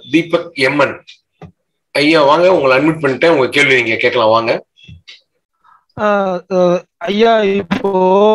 Deepak MN ஐயா வாங்க, உங்களை அட்மிட் பண்ணிட்டேன். உங்க கேள்வி நீங்க கேட்கலாம், வாங்க. ஐயா, இப்போ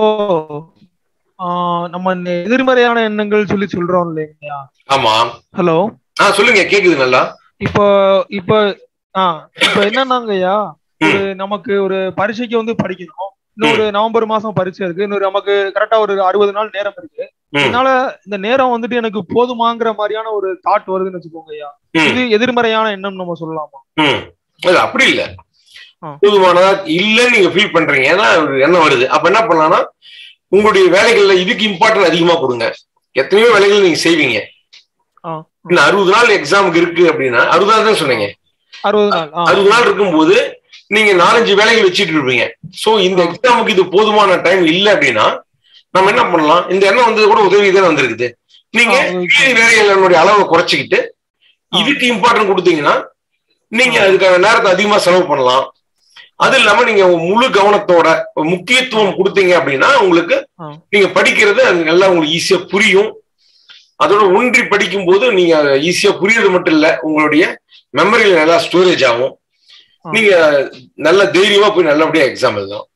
நம்ம எதிர்மறையான எண்ணங்கள் சொல்றோம் இல்லையா? ஆமா. ஹலோ, சொல்லுங்க, கேக்குது நல்லா. இப்போ இப்போ இப்போ என்னன்னாங்க ஐயா, ஒரு நமக்கு ஒரு பரீட்சைக்கு வந்து படிக்கணும். இன்னொரு நவம்பர் மாசம் பரீட்சை இருக்கு. இன்னொரு நமக்கு கரெக்டா ஒரு 60 நாள் நேரம் இருக்கு. அதனால இந்த நேரம் வந்துட்டு எனக்கு போதுமாங்கிற மாதிரியான ஒரு தாட் வருதுன்னு வச்சுக்கோங்க ஐயா. இது எதிர்மறையான எண்ணம் நம்ம சொல்லலாமா? அப்படி இல்ல, போதுமானதா இல்லன்னு நீங்க ஃபீல் பண்றீங்க, ஏன்னா எண்ணம் வருது. அப்ப என்ன பண்ணலாம்னா, உங்களுடைய வேலைகள்ல இதுக்கு இம்பார்ட்டன்ட் அதிகமா கொடுங்க. எத்தனையோ வேலைகள் நீங்க செய்வீங்க. இன்னும் 60 நாள் எக்ஸாமுக்கு இருக்கு அப்படின்னா, 60 நாள் தான் சொன்னீங்க. 60 நாள் இருக்கும்போது நீங்க 4-5 வேலைகள் வச்சுட்டு இருப்பீங்க. சோ இந்த எக்ஸாமுக்கு இது போதுமான டைம் இல்ல அப்படின்னா நம்ம என்ன பண்ணலாம்? இந்த எண்ணம் வந்தது கூட உதவி தான் வந்திருக்குது. நீங்க வேலைகளுடைய அளவை குறைச்சிக்கிட்டு இதுக்கு இம்பார்ட்டன்ட் கொடுத்தீங்கன்னா நீங்க அதுக்கான நேரத்தை அதிகமா செலவு பண்ணலாம். அது இல்லாம நீங்க முழு கவனத்தோட முக்கியத்துவம் கொடுத்தீங்க அப்படின்னா உங்களுக்கு நீங்க படிக்கிறது அது நல்லா உங்களுக்கு ஈஸியா புரியும். அதோட ஒன்றி படிக்கும் போது நீங்க ஈஸியா புரியுறது மட்டும் இல்ல, உங்களுடைய மெமரியில நல்லா ஸ்டோரேஜ் ஆகும். நீங்க நல்ல தைரியமா போய் நல்லபடியா எக்ஸாம் எழுதலாம்.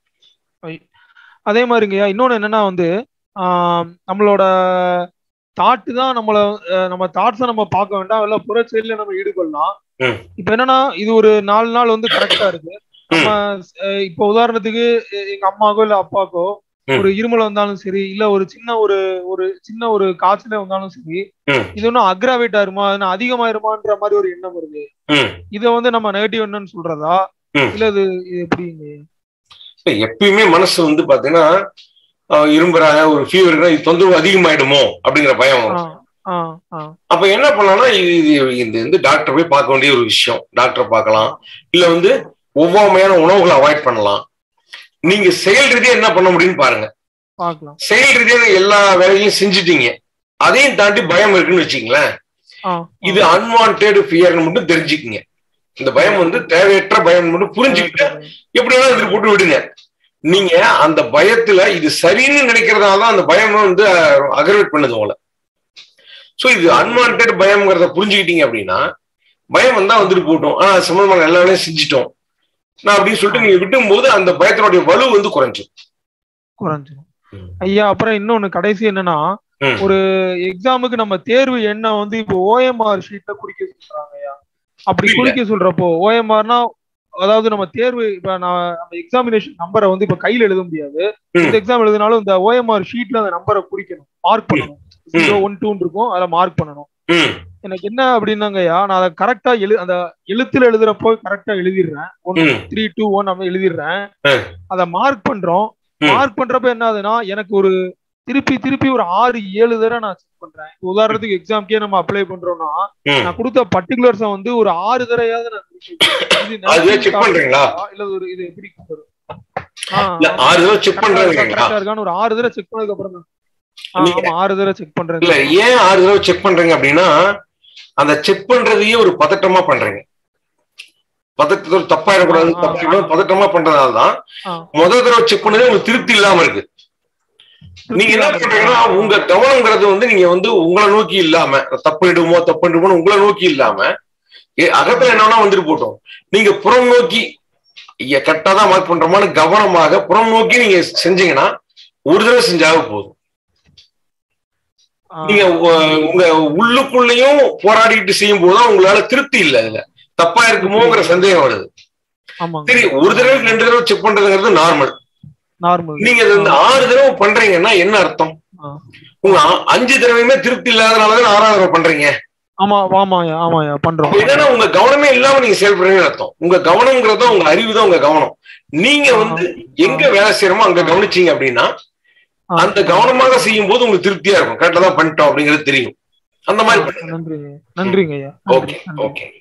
அதே மாதிரிங்கய்யா, இன்னொன்னு என்னன்னா வந்து நம்மளோட தாட்டு தான் நம்ம தாட்ஸை நம்ம பார்க்க வேண்டாம், இல்ல புற செயல்ல நம்ம ஈடுபடலாம். இப்ப என்னன்னா, இது ஒரு 4 நாள் வந்து கரெக்டா இருக்கு. நம்ம இப்ப உதாரணத்துக்கு எங்க அம்மாக்கோ இல்ல அப்பாக்கோ ஒரு இருமல் வந்தாலும் சரி, இல்ல ஒரு சின்ன ஒரு காய்ச்சல வந்தாலும் சரி, இது ஒன்னும் அக்ராவேட் ஆயிருமா, அதிகமாயிருமான்ற மாதிரி ஒரு எண்ணம் வருது. இத வந்து நம்ம நெகட்டிவ் எண்ணம்னு சொல்றதா, இல்ல இது எப்படிங்க? எப்பயுமே மனசு வந்து பாத்தீங்கன்னா இரும்புறாங்க, ஒரு ஃபீவர், இது தொந்தரவு அதிகமாயிடுமோ அப்படிங்கிற பயம் வரும். அப்ப என்ன பண்ணலாம்னா, இது டாக்டர் போய் பார்க்க வேண்டிய ஒரு விஷயம். டாக்டர் பார்க்கலாம், இல்ல வந்து ஒவ்வாமையான உணவுகளை அவாய்ட் பண்ணலாம். நீங்க செயல் ரீதியா என்ன பண்ண முடியும்னு பாருங்க. செயல் ரீதியா எல்லா வேலையும் செஞ்சுட்டீங்க, அதையும் தாண்டி பயம் இருக்குன்னு வச்சுக்கங்களேன். இது அன்வான்டட் ஃபியர்னு மட்டும் தெரிஞ்சுக்குங்க. இந்த பயம் வந்து தேவையற்ற பயம் மட்டும் புரிஞ்சுக்கிட்டு எப்படி வேணா இதுக்கு போட்டு விடுங்க. நீங்க அந்த பயத்துல இது சரின்னு நினைக்கிறதாலதான் அந்த பயம் வந்து அக்ரவேட் பண்ணுது உங்களை. சோ இது அன்வான்டட் பயம்ங்கிறத புரிஞ்சுக்கிட்டீங்க அப்படின்னா பயம் வந்தா வந்துட்டு போட்டோம், ஆனா சம்பந்தமான எல்லா வேலையும் செஞ்சுட்டோம் நான் அப்படின்னு சொல்லிட்டு நீங்க விட்டும் போது அந்த பயத்தினுடைய வலு வந்து குறைஞ்சிடும். ஐயா, அப்புறம் இன்னொன்னு கடைசி என்னன்னா, ஒரு எக்ஸாமுக்கு நம்ம தேர்வு எண்ணம் வந்து இப்போ ஓஎம்ஆர் ஷீட்ல குறிக்க சொல்றாங்க ஐயா. அப்படி குறிக்க சொல்றப்போ ஓஎம்ஆர்னா, அதாவது நம்ம தேர்வு இப்ப நம்ம எக்ஸாமினேஷன் நம்பரை வந்து இப்ப கையில எழுத முடியாது. இந்த எக்ஸாம் எழுதினாலும் இந்த ஓஎம்ஆர் ஷீட்ல அந்த நம்பரை குறிக்கணும், மார்க் பண்ணணும். 0, 1, 2 இருக்கும், அதை மார்க் பண்ணணும். எனக்கு என்ன அப்படின்னாங்கய்யா, நான் அதை கரெக்டா அந்த எழுத்துல எழுதுறப்போ கரெக்டா எழுதிடுறேன். 1, 3, 2, 1 அப்படி எழுதிடுறேன். அதை மார்க் பண்றோம். மார்க் பண்றப்ப என்ன ஆகுதுன்னா, எனக்கு ஒரு திருப்பி ஒரு 6-7 தடவை நான் செக் பண்றேன். உதாரணத்துக்கு எக்ஸாம்க்கே நம்ம அப்ளை பண்றோம்னா, நான் கொடுத்த பர்டிகுலர்ஸ வந்து ஒரு 6 தடவையாவது நான் செக் பண்றீங்களா, இல்ல ஒரு இது எப்படி ஒரு 6 தடவை செக் பண்ணதுக்கு அப்புறம் தான் 6 தடவை செக் பண்றேன். இல்ல, ஏன் 6 தடவை செக் பண்றீங்க அப்படின்னா, அந்த செக் பண்றதையே ஒரு பதட்டமா பண்றீங்க. பதட்டத்தோட தப்பாயிடக்கூடாது, பதட்டமா பண்றதால்தான் முதல் தடவை செக் பண்ணதே உங்களுக்கு திருப்தி இல்லாம இருக்கு. நீங்க என்ன பண்றீங்கன்னா, உங்க கவனம்ங்கிறது வந்து நீங்க வந்து உங்களை நோக்கி இல்லாம, தப்பு உங்களை நோக்கி இல்லாம அகத்துல என்னன்னா வந்துட்டு போட்டோம், நீங்க புறம் நோக்கி கரெக்டா தான் மார்க் பண்றோமான்னு கவனமாக புறம் நோக்கி நீங்க செஞ்சீங்கன்னா ஒரு தடவை செஞ்சாக போதும். நீங்க உங்க உள்ளுக்குள்ளயும் போராடிட்டு செய்யும் போதுதான் உங்களால திருப்தி இல்லை, அதுல தப்பா இருக்குமோங்கிற சந்தேகம் வருது. சரி, ஒரு தடவை 2 தடவை செக் பண்றதுங்கிறது நார்மல். நீங்க 6 தடவை பண்றீங்கன்னா என்ன அர்த்தம்? உங்க 5 தடவையுமே திருப்தி இல்லாதனாலதான் 6ஆவது தடவை பண்றீங்க. என்னன்னா உங்க கவனமே இல்லாம நீங்க செயல்படுறீங்கன்னு அர்த்தம். உங்க கவனம்ங்கிறது உங்க அறிவு தான் உங்க கவனம். நீங்க வந்து எங்க வேலை செய்யறோமோ அங்க கவனிச்சீங்க அப்படின்னா அந்த கவனமாக செய்யும் போது உங்களுக்கு திருப்தியா இருக்கும், கரெக்டா தான் பண்ணிட்டோம் அப்படிங்கிறது தெரியும். அந்த மாதிரி நன்றிங்க. Okay okay.